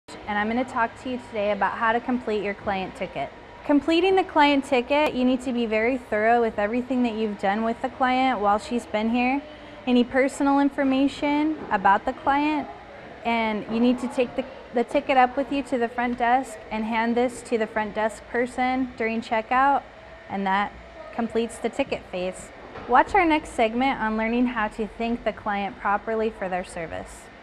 and I'm going to talk to you today about how to complete your client ticket. Completing the client ticket, you need to be very thorough with everything that you've done with the client while she's been here. Any personal information about the client, and you need to take the ticket up with you to the front desk and hand this to the front desk person during checkout, and that completes the ticket phase. Watch our next segment on learning how to thank the client properly for their service.